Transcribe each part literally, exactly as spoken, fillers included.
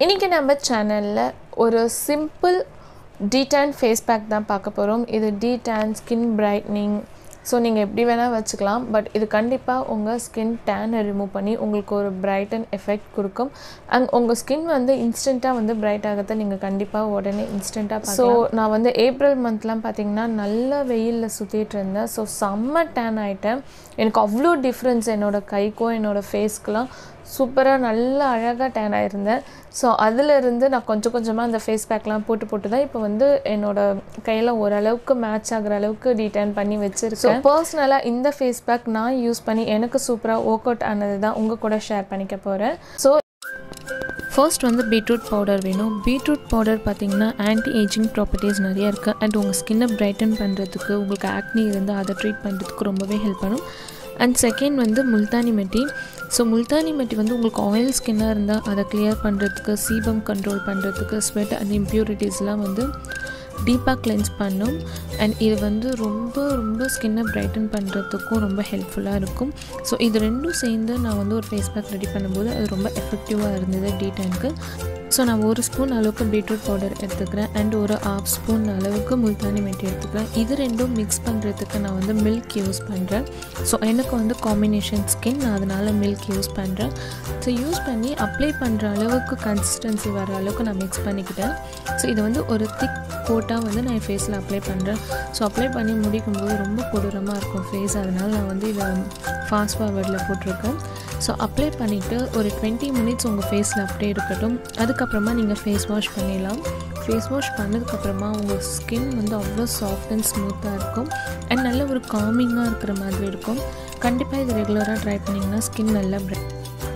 இன்னைக்கு நம்ம சேனல்ல ஒரு சிம்பிள் detan face pack தான் பார்க்க போறோம். இது detan skin brightening. So நீங்க எப்படி வேணா வச்சுக்கலாம். பட் இது கண்டிப்பா உங்க skin tan ரிமூவ் பண்ணி உங்களுக்கு ஒரு brighten effect கொடுக்கும். and உங்க skin வந்து இன்ஸ்டன்ட்டா வந்து bright ஆகத நீங்க கண்டிப்பா உடனே இன்ஸ்டன்ட்டா பார்க்கலாம். So நான் வந்து ஏப்ரல் மந்த்லாம் பாத்தீங்கன்னா நல்ல வெயில்ல சுத்திட்டு இருந்தேன். So செம்ம tan ஆயிட்டேன். எனக்கு அவ்ளோ டிஃபரன்ஸ் என்னோட கைக்கோ என்னோட ஃபேஸ்க்குலாம் சூப்பரா நல்ல அழகா tan ஆயிருந்தேன். சோ அதில இருந்து நான் கொஞ்சம் கொஞ்சமா அந்த ஃபேஸ் பேக்லாம் போட்டு போட்டு தான் இப்போ வந்து என்னோட கையில ஓரளவுக்கு மேட்ச் ஆகுற அளவுக்கு டிடான் பண்ணி வச்சிருக்கேன். சோ पर्सनலா இந்த ஃபேஸ் பேக் நான் யூஸ் பண்ணி எனக்கு சூப்பரா வொர்க் அவுட் ஆனது தான் உங்க கூட ஷேர் பண்ணிக்க போறேன். சோ First வந்து பீட்ரூட் பவுடர் வேணும். பீட்ரூட் பவுடர் பாத்தீங்கன்னா ஆன்டி ஏஜிங் ப்ராப்பர்ட்டீஸ் நிறைய இருக்கு and உங்க ஸ்கின்னை பிரைட்டன் பண்றதுக்கு உங்களுக்கு ஆக்னி இருந்தா அதை ட்ரீட் பண்றதுக்கு ரொம்பவே ஹெல்ப் பண்ணும். and second வந்து முல்தானி மெட்டி. ஸோ முல்தானி மெட்டி வந்து உங்களுக்கு ஆயில் ஸ்கின்னாக இருந்தால் அதை கிளியர் பண்ணுறதுக்கு சீபம் கண்ட்ரோல் பண்ணுறதுக்கு ஸ்வெட் அண்ட் இம்ப்யூரிட்டிஸ்லாம் வந்து டீப்பாக கிளென்ஸ் பண்ணும். அண்ட் இது வந்து ரொம்ப ரொம்ப ஸ்கின்னை பிரைட்டன் பண்ணுறதுக்கும் ரொம்ப ஹெல்ப்ஃபுல்லாக இருக்கும். ஸோ இது ரெண்டும் சேர்ந்து நான் வந்து ஒரு ஃபேஸ் பேக் ரெடி பண்ணும்போது அது ரொம்ப எஃபெக்டிவாக இருந்தது டீடானுக்கு. ஸோ நான் ஒரு ஸ்பூன் அளவுக்கு பீட்ரூட் பவுடர் எடுத்துக்கிறேன் அண்ட் ஒரு ஹாஃப் ஸ்பூன் அளவுக்கு முல்தானி மெட்டி எடுத்துக்கிறேன். இது ரெண்டும் மிக்ஸ் பண்ணுறதுக்கு நான் வந்து மில்க் யூஸ் பண்ணுறேன். ஸோ எனக்கு வந்து காம்பினேஷன் ஸ்கின் நான் அதனால் மில்க் யூஸ் பண்ணுறேன். ஸோ யூஸ் பண்ணி அப்ளை பண்ணுற அளவுக்கு கன்சிஸ்டன்சி வர அளவுக்கு நான் மிக்ஸ் பண்ணிக்கிட்டேன். ஸோ இது வந்து ஒரு திக் கோட்டாக வந்து நான் என் ஃபேஸில் அப்ளை பண்ணுறேன். ஸோ அப்ளை பண்ணி முடிக்கும்போது ரொம்ப கொடூரமாக இருக்கும் ஃபேஸ். அதனால் நான் வந்து இதை ஃபாஸ்ட் ஃபார்வர்டில் போட்டிருக்கேன். ஸோ அப்ளை பண்ணிவிட்டு ஒரு டுவெண்ட்டி மினிட்ஸ் உங்கள் ஃபேஸில் அப்படியே இருக்கட்டும். அதுக்கப்புறமா நீங்கள் ஃபேஸ் வாஷ் பண்ணிடலாம். ஃபேஸ் வாஷ் பண்ணதுக்கப்புறமா உங்கள் ஸ்கின் வந்து அவ்வளோ சாஃப்ட் அண்ட் ஸ்மூத்தாக இருக்கும் அண்ட் நல்ல ஒரு காமிங்காக இருக்கிற மாதிரி இருக்கும். கண்டிப்பாக இது ரெகுலராக ட்ரை பண்ணிங்கன்னா ஸ்கின் நல்லா பிரைட்.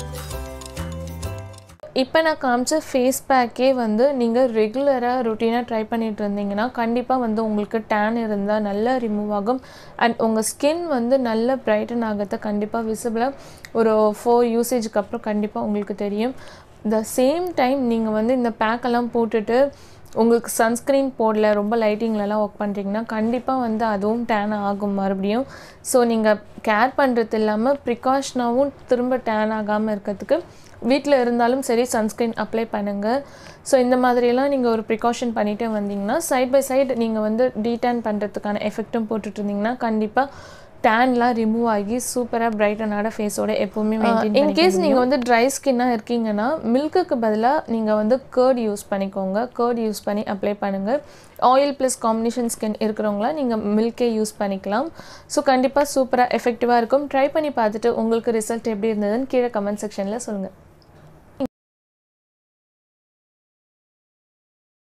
இப்போ நான் காமிச்ச ஃபேஸ் பேக்கே வந்து நீங்கள் ரெகுலராக ரொட்டீனாக ட்ரை பண்ணிட்டு இருந்தீங்கன்னா கண்டிப்பாக வந்து உங்களுக்கு டேன் இருந்தால் நல்லா ரிமூவ் ஆகும் அண்ட் உங்கள் ஸ்கின் வந்து நல்ல பிரைட்டன் ஆகிறத கண்டிப்பாக விசிபிளாக ஒரு ஃபோர் யூசேஜுக்கு அப்புறம் கண்டிப்பாக உங்களுக்கு தெரியும். த சேம் டைம் நீங்கள் வந்து இந்த பேக்கெல்லாம் போட்டுட்டு உங்களுக்கு சன்ஸ்க்ரீன் போடல ரொம்ப லைட்டிங்லலாம் ஒர்க் பண்ணுறீங்கன்னா கண்டிப்பாக வந்து அதுவும் டேன் ஆகும் மறுபடியும். ஸோ நீங்கள் கேர் பண்ணுறது இல்லாமல் ப்ரிகாஷனாகவும் திரும்ப டேன் ஆகாமல் இருக்கிறதுக்கு வீட்டில் இருந்தாலும் சரி சன்ஸ்க்ரீன் அப்ளை பண்ணுங்கள். ஸோ இந்த மாதிரியெல்லாம் நீங்கள் ஒரு ப்ரிகாஷன் பண்ணிகிட்டே வந்தீங்கன்னா சைட் பை சைடு நீங்கள் வந்து டீடான் பண்ணுறதுக்கான எஃபெக்ட்டும் போட்டுட்டு இருந்தீங்கன்னா கண்டிப்பாக டேன்லாம் ரிமூவ் ஆகி சூப்பராக பிரைட்டனான ஃபேஸோட எப்போவுமே மெயின்டைன். இன்கேஸ் நீங்கள் வந்து ட்ரை ஸ்கின்னாக இருக்கீங்கன்னா மில்க்குக்கு பதிலாக நீங்கள் வந்து கர்ட் யூஸ் பண்ணிக்கோங்க. கர்ட் யூஸ் பண்ணி அப்ளை பண்ணுங்கள். ஆயில் ப்ளஸ் காம்பினேஷன் ஸ்கின் இருக்கிறவங்களாம் நீங்கள் மில்கே யூஸ் பண்ணிக்கலாம். ஸோ கண்டிப்பாக சூப்பராக எஃபெக்டிவாக இருக்கும். ட்ரை பண்ணி பார்த்துட்டு உங்களுக்கு ரிசல்ட் எப்படி இருந்ததுன்னு கீழே கமெண்ட் செக்ஷனில் சொல்லுங்கள்.